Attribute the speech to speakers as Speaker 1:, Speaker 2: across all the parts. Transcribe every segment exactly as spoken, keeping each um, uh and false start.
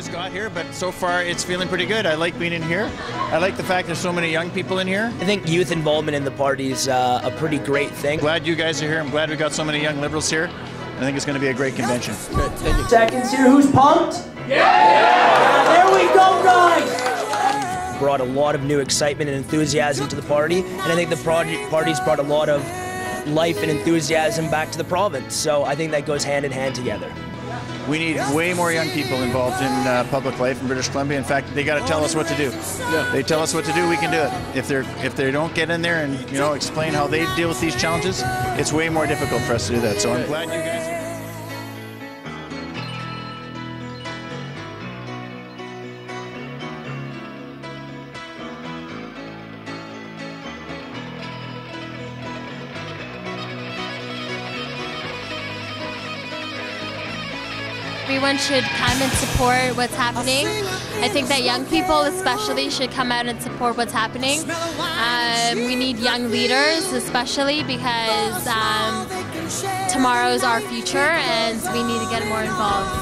Speaker 1: just got here, but so far it's feeling pretty good. I like being in here. I like the fact there's so many young people in here.
Speaker 2: I think youth involvement in the party is uh, a pretty great thing.
Speaker 1: Glad you guys are here. I'm glad we got so many young Liberals here. I think it's going to be a great convention.
Speaker 2: Good, thank you.
Speaker 3: Seconds here, who's pumped? Yeah! yeah! There we go, guys!
Speaker 2: Brought a lot of new excitement and enthusiasm to the party, and I think the party's brought a lot of life and enthusiasm back to the province. So I think that goes hand in hand together.
Speaker 1: We need way more young people involved in uh, public life in British Columbia. In fact, they got to tell us what to do. Yeah. They tell us what to do, we can do it. If they're if they don't get in there and you know explain how they deal with these challenges, it's way more difficult for us to do that. So I'm glad you guys.
Speaker 4: Everyone should come and support what's happening. I think that young people especially should come out and support what's happening. Um, we need young leaders especially because um, tomorrow's our future and we need to get more involved.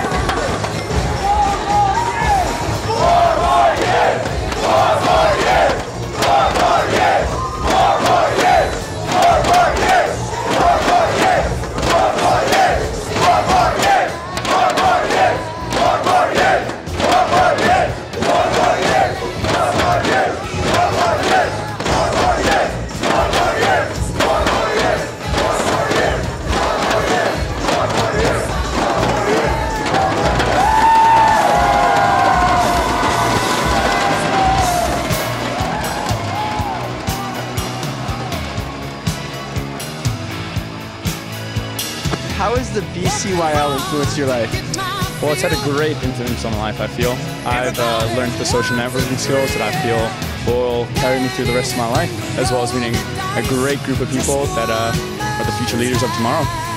Speaker 5: How has the B C Y L influenced your life?
Speaker 6: Well, it's had a great influence on my life, I feel. I've uh, learned the social networking skills that I feel will carry me through the rest of my life, as well as meeting a great group of people that uh, are the future leaders of tomorrow.